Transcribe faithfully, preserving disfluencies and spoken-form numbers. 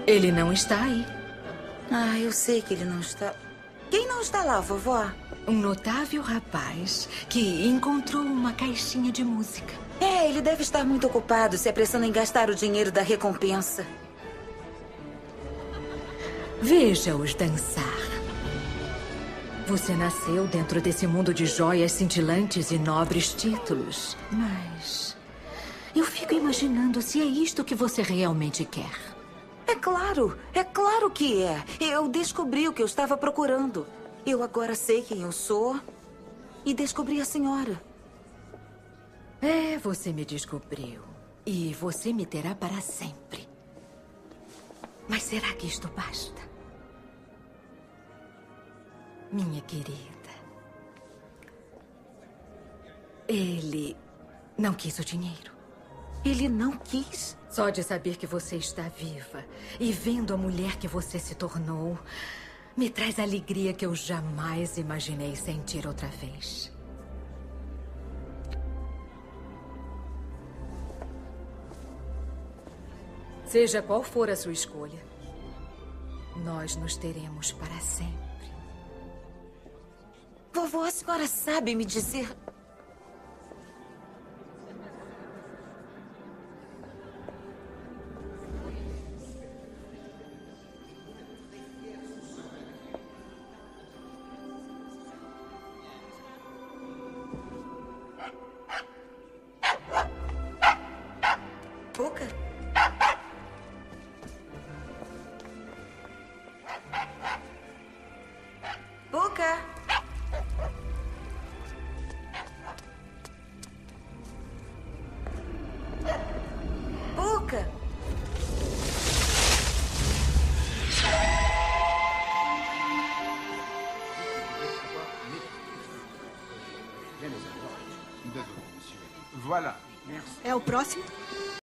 Ele não está aí. Ah, eu sei que ele não está... Quem não está lá, vovó? Um notável rapaz que encontrou uma caixinha de música. É, ele deve estar muito ocupado, se apressando em gastar o dinheiro da recompensa. Veja-os dançar. Você nasceu dentro desse mundo de joias cintilantes e nobres títulos. Mas eu fico imaginando se é isto que você realmente quer. É claro, é claro que é. Eu descobri o que eu estava procurando. Eu agora sei quem eu sou e descobri a senhora. É, você me descobriu. E você me terá para sempre. Mas será que isto basta? Minha querida. Ele não quis o dinheiro. Ele não quis? Só de saber que você está viva e vendo a mulher que você se tornou, me traz alegria que eu jamais imaginei sentir outra vez. Seja qual for a sua escolha, nós nos teremos para sempre. Vovó, a senhora sabe me dizer... Puca? Puca? Puca? Voilà. É o próximo?